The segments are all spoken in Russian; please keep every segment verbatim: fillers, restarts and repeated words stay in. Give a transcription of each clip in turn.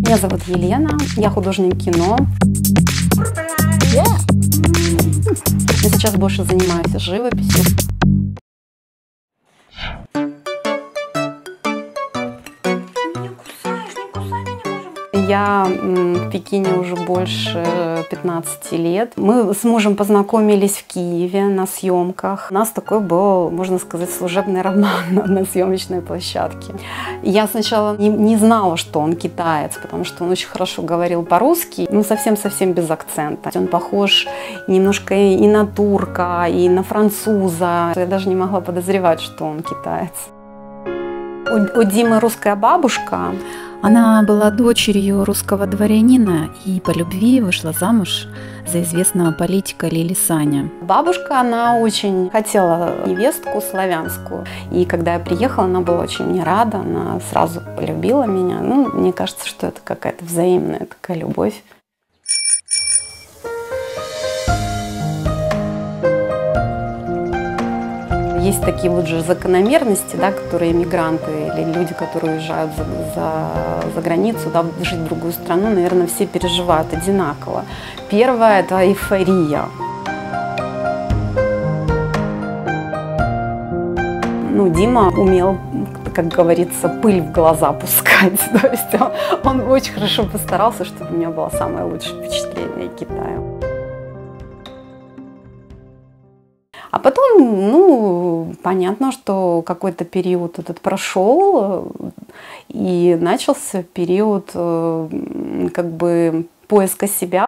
Меня зовут Елена, я художник кино. Я сейчас больше занимаюсь живописью. Я в Пекине уже больше пятнадцати лет. Мы с мужем познакомились в Киеве на съемках. У нас такой был, можно сказать, служебный роман на съемочной площадке. Я сначала не, не знала, что он китаец, потому что он очень хорошо говорил по-русски, ну совсем-совсем без акцента. Он похож немножко и на турка, и на француза. Я даже не могла подозревать, что он китаец. У, у Димы русская бабушка. Она была дочерью русского дворянина и по любви вышла замуж за известного политика Лили Саня. Бабушка, она очень хотела невестку славянскую. И когда я приехала, она была очень мне рада, она сразу полюбила меня. Ну, мне кажется, что это какая-то взаимная такая любовь. Есть такие вот же закономерности, да, которые мигранты или люди, которые уезжают за, за, за границу, да, жить в другую страну, наверное, все переживают одинаково. Первое – это эйфория. Ну, Дима умел, как говорится, пыль в глаза пускать. То есть он, он очень хорошо постарался, чтобы у меня было самое лучшее впечатление о Китае. А потом, ну, понятно, что какой-то период этот прошел, и начался период как бы поиска себя.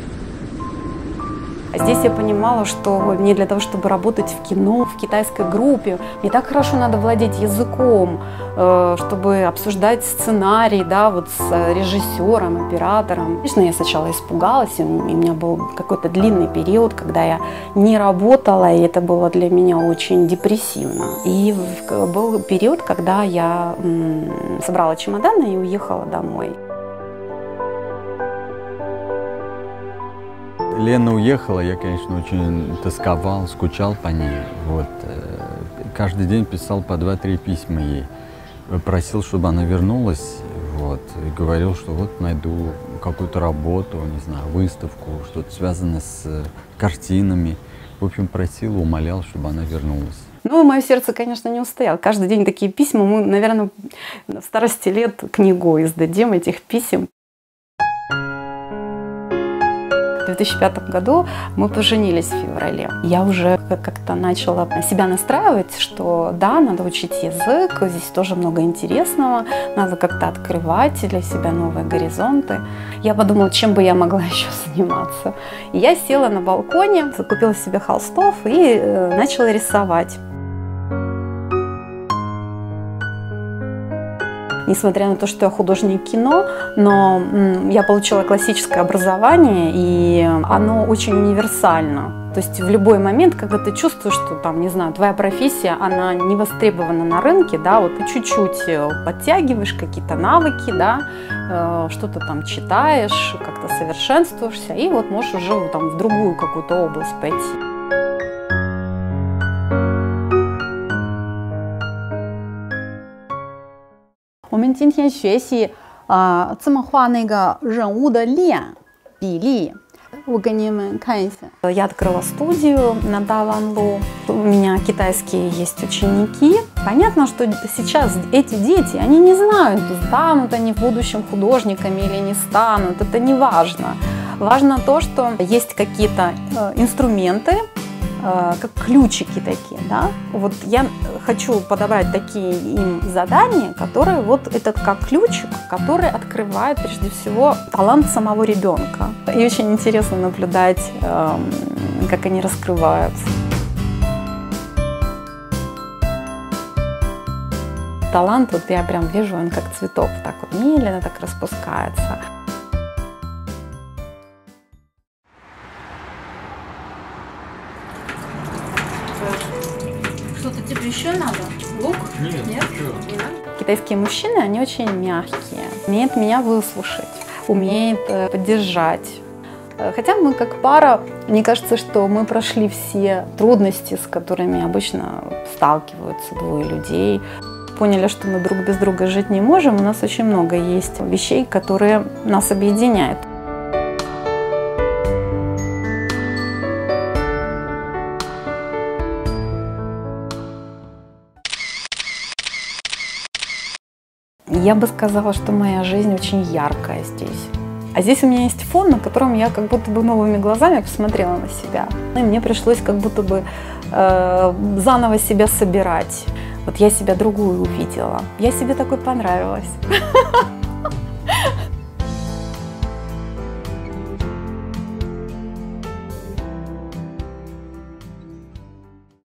Здесь я понимала, что мне для того, чтобы работать в кино, в китайской группе, мне так хорошо надо владеть языком, чтобы обсуждать сценарий, да, вот с режиссером, оператором. Конечно, я сначала испугалась, и у меня был какой-то длинный период, когда я не работала, и это было для меня очень депрессивно. И был период, когда я собрала чемоданы и уехала домой. Лена уехала, я, конечно, очень тосковал, скучал по ней. Вот. Каждый день писал по два-три письма ей. Просил, чтобы она вернулась. Вот. И говорил, что вот найду какую-то работу, не знаю, выставку, что-то связанное с картинами. В общем, просил, умолял, чтобы она вернулась. Ну, мое сердце, конечно, не устояло. Каждый день такие письма. Мы, наверное, в старости лет книгу издадим этих писем. В две тысячи пятом году мы поженились в феврале. Я уже как-то начала себя настраивать, что да, надо учить язык, здесь тоже много интересного, надо как-то открывать для себя новые горизонты. Я подумала, чем бы я могла еще заниматься. И я села на балконе, закупила себе холстов и начала рисовать. Несмотря на то, что я художник кино, но я получила классическое образование, и оно очень универсально. То есть в любой момент, когда ты чувствуешь, что там, не знаю, твоя профессия, она не востребована на рынке, да, вот ты чуть-чуть подтягиваешь какие-то навыки, да, что-то там читаешь, как-то совершенствуешься, и вот можешь уже там в другую какую-то область пойти. 我们今天学习啊、呃，这么画那个人物的脸比例。我给你们看一下。 Я открыла студию на Даванлу. У меня китайские есть ученики. Понятно, что сейчас эти дети, они не знают, станут они в будущем художниками или не станут. Это не важно. Важно то, что есть какие-то инструменты, как ключики такие, да. Вот я хочу подобрать такие им задания, которые вот этот как ключик, который открывает прежде всего талант самого ребенка. И очень интересно наблюдать, как они раскрываются. Талант, вот я прям вижу, он как цветок, так вот медленно так распускается. Что-то тебе еще надо? Лук? Нет. Нет? Нет. Китайские мужчины, они очень мягкие, умеют меня выслушать, умеют поддержать. Хотя мы как пара, мне кажется, что мы прошли все трудности, с которыми обычно сталкиваются двое людей. поняли, что мы друг без друга жить не можем. У нас очень много есть вещей, которые нас объединяют. Я бы сказала, что моя жизнь очень яркая здесь. А здесь у меня есть фон, на котором я как будто бы новыми глазами посмотрела на себя. И мне пришлось как будто бы э, заново себя собирать. Вот я себя другую увидела. Я себе такой понравилась.